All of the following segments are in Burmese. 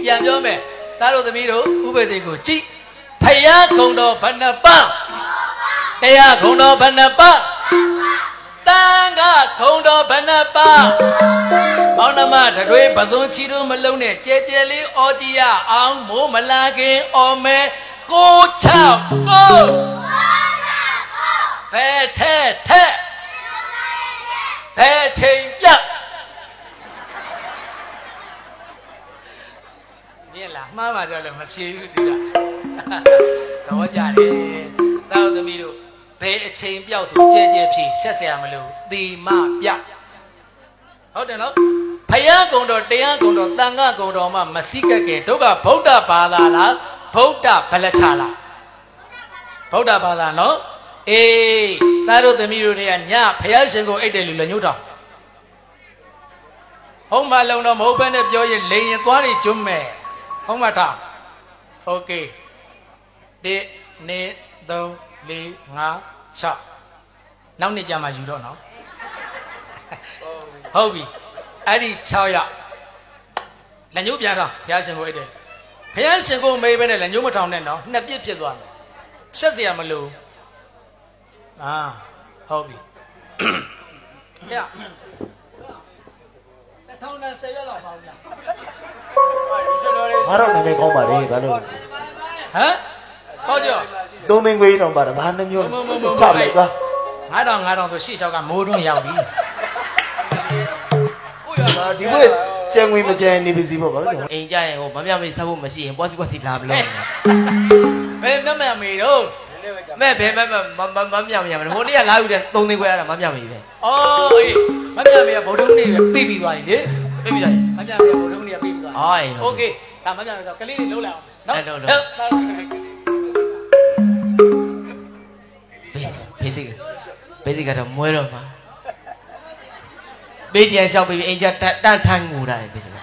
ပြန်ပြောမယ်သားတို့သမီးတို့ဥပဒေကိုကြည့်ဖယားခုံတော်ဘဏ္ဍပတရားခုံတော်ဘဏ္ဍပတန်ခါခုံတော်ဘဏ္ဍပမောင်နှမတွေဘသွန်းချီတို့မလုံးနဲ့ကြဲကြဲလေးအော်ကြည့်ရအောင်မိုးမလာခင်အော်မဲကိုချောက်ကိုဖဲထဲထဲဖဲချိန်ပြမြင်လားမှားပါကြလို့မဖြေဘူးဒီလားတော့ကြတယ်တောက်သမီးတို့ဘယ်အချိန်ပြောက်ဆိုကြဲကြဲဖြေရှက်เสียမလို့တီမပြဟုတ်တယ်နော်ဖယားကုံတော်တရားကုံတော်တန်ခါကုံတော်မှမစိကက်ခင်တို့ကဗုဒ္ဓဘာသာလားဗုဒ္ဓဗလချလားဗုဒ္ဓဘာသာနော်အေးသားတို့သမီးတို့တွေကညဖယားရှင်ကိုအိတ်တယ်လူလည်းညှို့တော့ဟုတ်မှလုံတော့မဟုတ်ဘဲနဲ့ပြောရင်လိန်ရင်သွားနေကျွမ်းမယ်ဟုတ်မှထားโอเค1 2 3 4 5 6နောက်နေ့ကျမှယူတော့နော်ဟုတ်ပြီအဲ့ဒီ6ရက်လက်ညှိုးပြန်တော့ဘုရားရှင်ကိုအိတ်တယ်ဘုရားရှင်ကိုမေးပဲနဲ့လက်ညှိုးမထောင်နဲ့နော်နှစ်ပြစ်ဖြစ်သွားမယ်ရှက်เสียမလို့ဟုတ်ပြီညထောင်နဲ့10ရက်လောက်ပါဗျာငါတော့နာမည်ကောင်းပါလေဘာလို့ဟမ်ဟုတ်ကြော 3သိန်းခွေးတော့ပါတော့ဘာနှမျိုးချလိုက်သွား 9000ဆိုရှေ့လျှောက်ကမိုးတွန်းရောက်ပြီဒီဘက်ကျန်ငွေမကျန်နေပါစီပေါ့ဗျာအိမ်ကြရင်ဟိုမမြမေးစားဖို့မရှိရင်ပွားစီလာမလို့ဘယ်မမေတော့မဲ့ဘယ်မမြမရမလို့ဟိုနေ့ကလာယူတဲ့3သိန်းခွဲအဲ့ဒါမမြမေးပဲအော်အေးမမြမေးကဗုဒ္ဓဦးနေ့ပဲပြေးပြီးသွားပြီလေပြေးပြီးသွားပြီမမြမေးကဗုဒ္ဓဦးနေ့ကပြေးပြီးသွားပြီโอเคဒါမမြမေးဆိုကလေးတွေလုံးလိုက်အောင်နော်ဘေးဒီကတော့မွဲတော့မှာဘေးကျန်လျှောက်ပြီးအိမ်ကျတန်းထန်းငူတာဘေးဒီ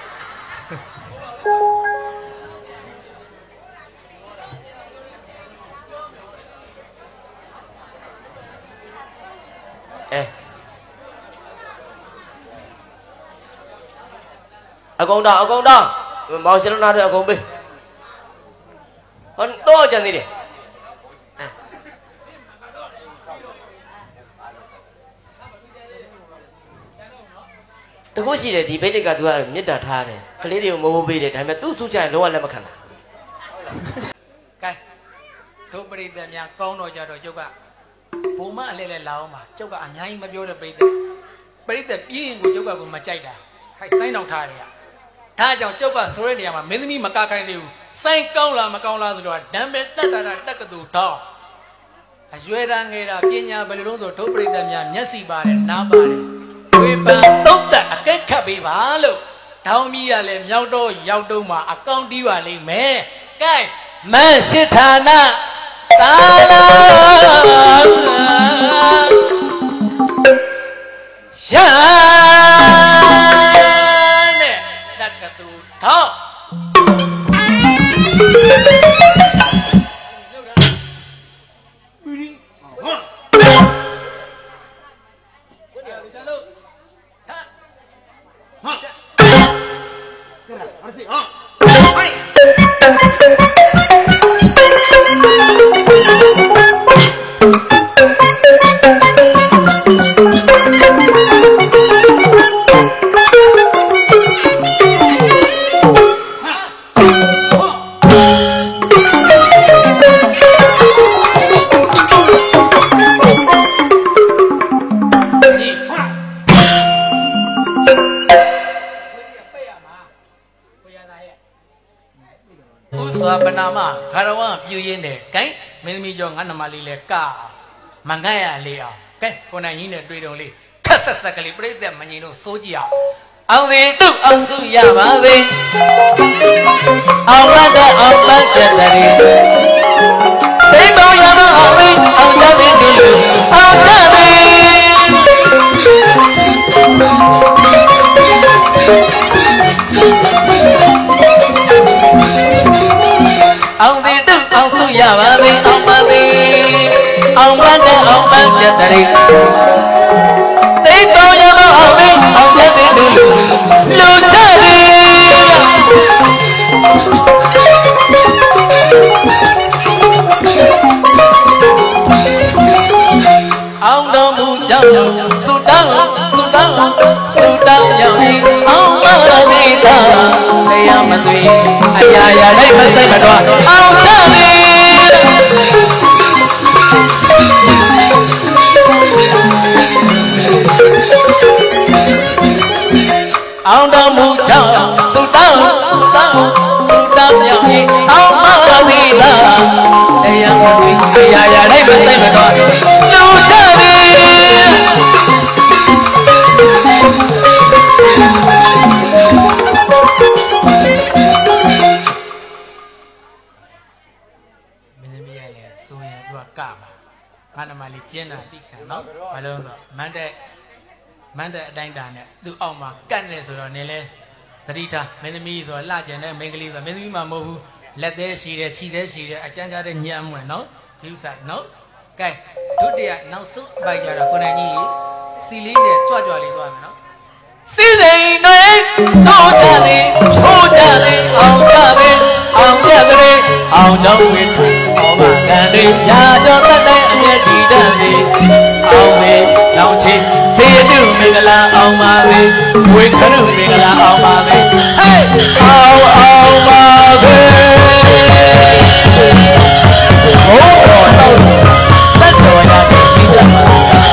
အကုန်တော့မောင်စလုံးနာတွေအကုန်ပေးဟောတော့ကြံသေးတယ်တကုတ်ရှိတယ်ဒီဘိတ်ကသူကမြစ်တာထားတယ်ကလေးတွေကိုမိုးပေးတယ်ဒါပေမဲ့သူ့စုချရင်လုံးဝလက်မခံတာကဲတို့ပရိသတ်များကောင်းတော့ကြတော့ကျုပ်ကဘုံမအလဲလဲလာအောင်ပါကျုပ်ကအများကြီးမပြောတဲ့ပရိသတ်ပြင်းရင်ကိုကျုပ်ကကိုမကြိုက်တာခိုက်ဆိုင်တော့ထားတယ်ဒါကြောင့်ကျုပ်ကဆိုတဲ့နေရာမှာမင်းသမီးမကခိုင်းသေးဘူးစိုင်းကောင်းလားမကောင်းလားဆိုတော့ဓမ္မတက်တာတက်ကတူတော့အရွယ်တာငယ်တာပညာဘယ်လိုလုပ်ဆိုတို့ပရိသတ်များမျက်စိပါတယ်နားပါတယ်ဝေပန်တုတ်တက်အကဲခတ်ပေးပါလို့တောင်းပြီးရလဲမြောက်တော့ရောက်တော့မှအကောင့်တီးပါလိမ့်မယ်ကဲမန်းရှိဌာနတာလာရှာနဲ့တက်ကတူထောက်မင်းသမီးကြောင့်ငါနှမလေးလဲကမငတ်ရလေအောင်ကဲကိုနိုင်ကြီးနဲ့တွေ့တော့လေခက်ဆက်ဆက်ကလေးပြိတ္တမငြိမ်လို့စိုးကြည့်အောင်စီတုအောင်စုရပါစေအောင်လက်တဲ့တရီသိမောရမအောင်လေးအောင်ကြသည်တူအောင်ကြသည်အောင်စီတုအောင်စုရပါစေအောင်ပါစေအောင်မတဲ့အောင်ပန်းပြတ်တရီသိတော်ရမအောင်လေးအောင်ပြတ်တဲ့လူချသည်တွေအရာရာတိုင်းမစိတ်မတော်အောင်ကြသည်အောင်တော်မူကြောင့်သုတောင်းမြောက်ရင်အောင်မသည်လားတရားမတွေအရာရာတိုင်းမစိတ်မတော်လူကြသည်ငါနမလေးကျင်းတာတိခံနော်ဘာလို့လဲမန်းတဲ့အတိုင်းတာနဲ့သူ့အောက်မှာကတ်နေဆိုတော့နေလဲသတိထားမင်းသမီးဆိုတော့လှကျင်တဲ့မိန်းကလေးဆိုမင်းသမီးမှမဟုတ်ဘူးလက်သေးရှိတယ်ခြေသေးရှိတယ်အကြမ်းကြတဲ့ညံ့မွဲ့နော်ယူဆနော်ကဲဒုတိယနောက်ဆုံးအပိုက်ကြတော့ကိုနိုင်ကြီးစီလေးနဲ့ကြွကြွလေးသွားမယ်နော်စီစိန်တွေတော့ကြသည်ချိုးကြသည်အောင်ကြသည်အောင်ကြသည်အောင်ကြောင့်ဝိအောင်မကန်တွေရာကြောတတ်တဲ့အမျက်ဒီတတ်သည်အောင်မေလောင်ချေစေတုမင်္ဂလာအောင်ပါပဲဝေခရုမင်္ဂလာအောင်ပါပဲဟေးအောင်ပါပဲဘုရားတော်တတ်တော်ရတဲ့ရှိတတ်ပါ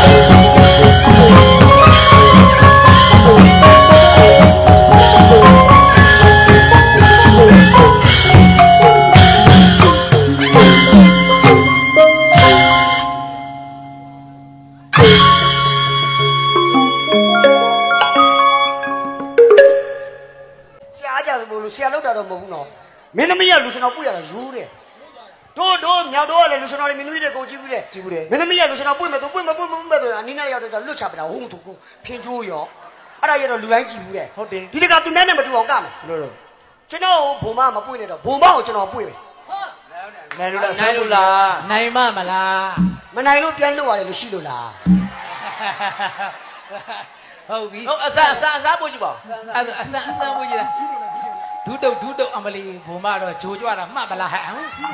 မင်းသမီးကလူရှင်တော်ပွေရတာယူတယ်တို့မြောက်တော့လည်းလူရှင်တော်လေးမင်းသမီးတွေကိုကြည့်ဘူးတဲ့မင်းသမီးကလူရှင်တော်ပွေမယ်ဆိုပွေမယ်ဆိုအနည်းနဲ့ရောက်တော့လွတ်ချပတာဟုတ်သူဖင်ချိုးရောအဲ့ဒါရတော့လူတိုင်းကြည့်ဘူးတဲ့ဟုတ်တယ်ဒီတကသူနဲ့မတူအောင်ကမယ်လို့ကျွန်တော်ဘုံမမပွေနဲ့တော့ဘုံမကိုကျွန်တော်ပွေမယ်နိုင်လို့လားနိုင်မမလားမနိုင်လို့ပြန်လို့ရတယ်လို့ရှိလို့လားဟုတ်ပြီဟုတ်အစပို့ကြည့်ပါအဲ့ဒါအစပို့ကြည့်လားဒုတုတ်အမလီဘုံမတော့ဂျိုကြွတာမှတ်ပလားဟဲ့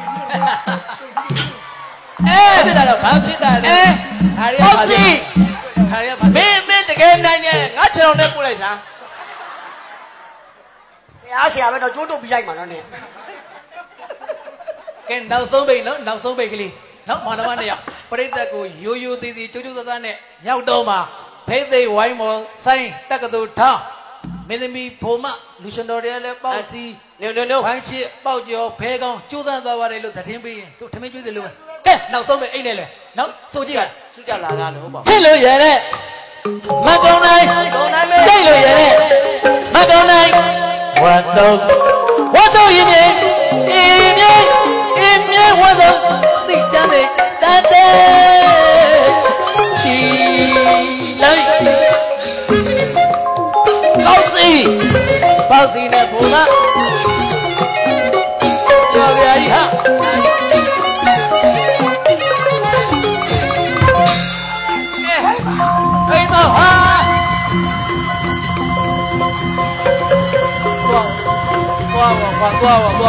ဖြစ်တာတော့ဘာဖြစ်တာလဲဟာရီဟုတ်စီဟာရီမင်းတကယ်နိုင်တယ်ငါခြေတော်နဲ့ပို့လိုက်စမ်းဆရာပဲတော့ကျိုးတုတ်ပြီးလိုက်မှာနော်နင်ကဲနောက်ဆုံးပိတ်နော်နောက်ဆုံးပိတ်ကလေးနော်မောင်နှမနှစ်ယောက်ပရိသတ်ကိုရိုးသေးသေးကျိုးသားနဲ့ရောက်တော့မှာဖိသိဝိုင်းမော်ဆိုင်တက္ကသိုလ်ထောင်းမင်းသမီးဘုံမလူရှင်တော်တွေလည်းပေါ့စီနုဘိုင်းချစ်ပေါက်ကျော်ဖဲကောင်းကျိုးသားသွားပါတယ်လို့သတင်းပေးရင်တို့ထမင်းကျွေးတယ်လို့ကဲနောက်ဆုံးပဲအိတ်နဲ့လေနော်စိုးကြည့်ပါစုကြလာတာလို့ဟုတ်ပါချစ်လို့ရတဲ့မကုံနိုင်မေစိတ်လို့ရတဲ့မကုံနိုင်ဝတ်တော့ရင်မြေအင်းမြေဝတ်တော့သိတမ်းတဲ့တတ်တဲ့ချီလိုက်ပေါစီနဲ့ဘုံမပြောပြရီဟာဟေးတော့ဟာသွားဟော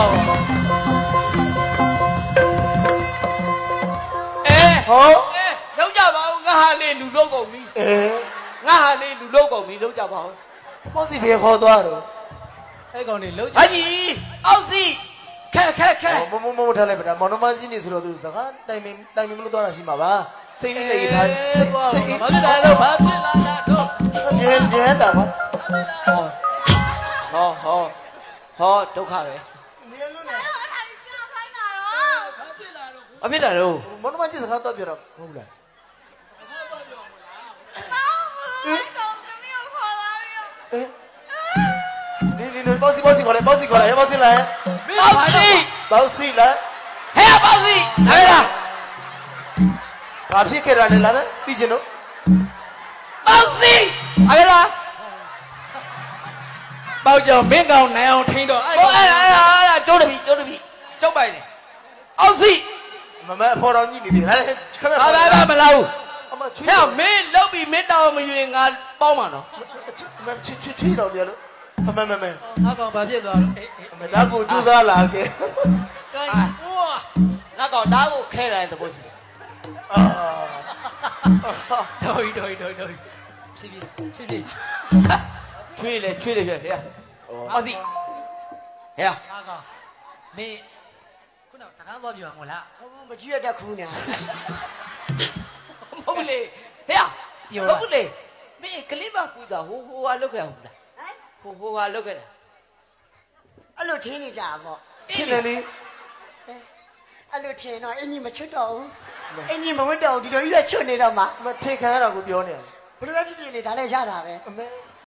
လောက်ကြပါဦးငါဟာလေးလူလုံးကုန်ပြီငါဟာလေးလူလုံးကုန်ပြီလောက်ကြပါဦးပေါ့စီဖေခေါ်သွားတော့အဲ့ကောင်တွေလုံးဟာကြီးအောက်စီခက်မထားလိုက်ပါမောင်နှမကြီးနေဆိုတော့သူစကားတိုင်မင်းမလို့သွားတာရှိမှာပါစိတ်နေထားစိတ်ဘာဖြစ်တာလို့ဘာဖြစ်လာတာတို့မြဲတာပါဟောဒုက္ခပဲနေလို့နဲ့ဘာဖြစ်လာတော့မောင်နှမကြီးစကားတော့ပြောတော့ဟုတ်လား你包西过来，包西来，包西来。包西来。 嘿呀，包西来啦！ 阿皮给人来了，地震了。 包西来啦！包叫边高南阳听到。哎，走得皮，走白的。包西。 慢慢跑到你那边来，看没？ 没捞。嘿呀，没捞比没到没远俺包嘛喏。 去到边了。没， 阿公把这个， 那个就是那个， 哇，那个那个开来的不是？对，是，吹嘞，呀，阿弟， ဟဲ့ငါကောင်မင်းခုနကတကားသွားပြောငိုလားမကြည့်ရတဲ့ခူးညာဟုတ်ပြီလေဟဲ့ဟုတ်ပြီလေမင်းကလေးမကူတာဟိုဟာလုတ်ခဲ့အောင်လားဟိုဟာလုတ်ခဲ့တာအဲ့လိုထင်းနေကြပေါ့ဖြစ်တယ်လေအဲ့လိုထင်းတော့အင်ကြီးမချွတ်တော့ဘူးအင်ကြီးမဝတ်တော့ဒီလိုကြီးပဲချွတ်နေတော့မှအမထိတ်ခံရတာကိုပြောနေတယ်ဘယ်လိုလဲဖြစ်ဖြစ်လေဒါလည်းရတာပဲအမေ